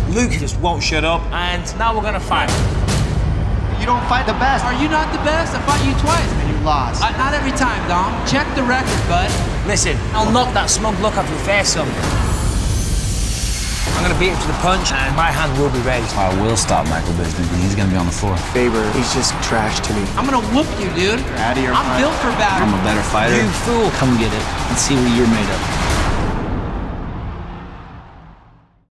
Luke just won't shut up, and now we're gonna fight. You don't fight the best. Are you not the best? I fought you twice. And you lost. Not every time, Dom. Check the record, bud. Listen, I'll knock that smug look off your face, son. I'm gonna beat him to the punch, and my hand will be raised. I will stop Michael Bisping, and he's gonna be on the floor. Faber, he's just trash to me. I'm gonna whoop you, dude. You're out of your I'm mind. built for battle. I'm a better fighter. You fool. Come get it and see what you're made of.